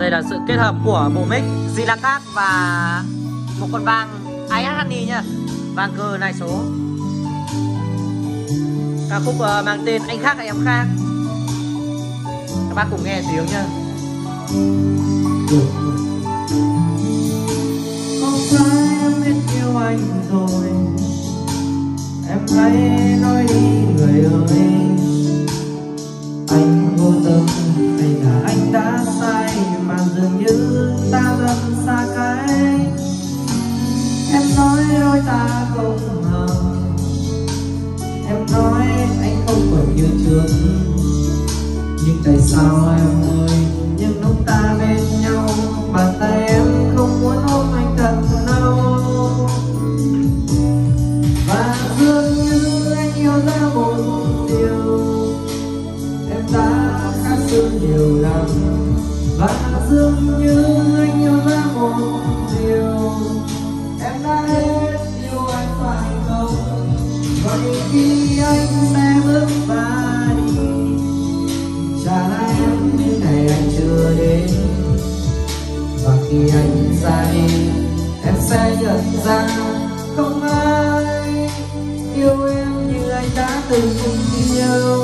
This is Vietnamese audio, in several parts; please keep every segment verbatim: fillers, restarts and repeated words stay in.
Đây là sự kết hợp của bộ mic Zinacat và một con vang i ét Honey nhá, vang cơ này số. Ca khúc uh, mang tên Anh Khác Hay Em Khác. Các bác cùng nghe tiếng nhá. Không phải em biết yêu anh rồi, em hãy nói đi người ơi. Anh vô tâm hay là anh đã sai, mà dường như ta dần xa cách. Em nói đôi ta không hợp, em nói anh không còn như trước. Nhưng tại sao em ơi, nhưng lúc ta bên nhau, bàn tay em không muốn ôm anh thật lâu. Và dường như anh yêu ra một điều, em đã khác xưa nhiều lắm. Và dường như anh yêu ra một điều, em đã hết yêu anh phải không? Vậy khi anh sẽ bước và đi, trả lại em những ngày anh chưa đến. Và khi anh ra đi, em sẽ nhận ra không ai yêu em như anh đã từng yêu.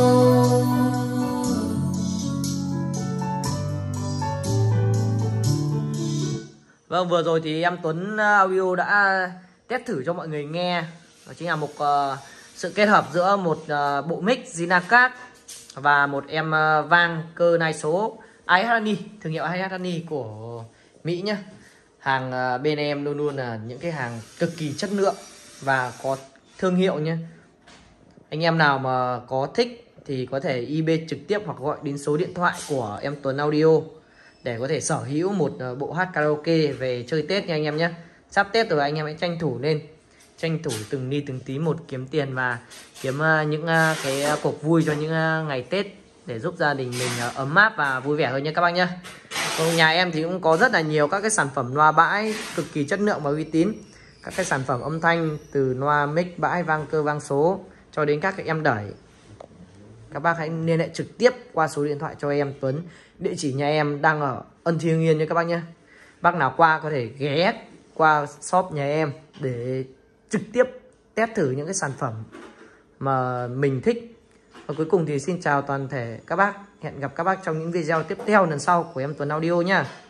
Vâng, vừa rồi thì em Tuấn Audio đã test thử cho mọi người nghe. Đó chính là một uh, sự kết hợp giữa một uh, bộ mic Zinacat và một em uh, vang cơ nai số i ét Honey, thương hiệu i ét Honey của Mỹ nhá. Hàng uh, bên em luôn luôn là những cái hàng cực kỳ chất lượng và có thương hiệu nhé. Anh em nào mà có thích thì có thể i bê trực tiếp hoặc gọi đến số điện thoại của em Tuấn Audio để có thể sở hữu một bộ hát karaoke về chơi Tết nha anh em nhé. Sắp Tết rồi anh em hãy tranh thủ lên, tranh thủ từng ni từng tí một kiếm tiền và kiếm những cái cuộc vui cho những ngày Tết để giúp gia đình mình ấm áp và vui vẻ hơn nha các bác nhé. Còn nhà em thì cũng có rất là nhiều các cái sản phẩm loa bãi cực kỳ chất lượng và uy tín. Các cái sản phẩm âm thanh từ loa mic bãi, vang cơ, vang số cho đến các cái em đẩy. Các bác hãy liên hệ trực tiếp qua số điện thoại cho em Tuấn. Địa chỉ nhà em đang ở Ân Thi Hưng Yên nha các bác nhé. Bác nào qua có thể ghé qua shop nhà em để trực tiếp test thử những cái sản phẩm mà mình thích. Và cuối cùng thì xin chào toàn thể các bác. Hẹn gặp các bác trong những video tiếp theo lần sau của em Tuấn Audio nha.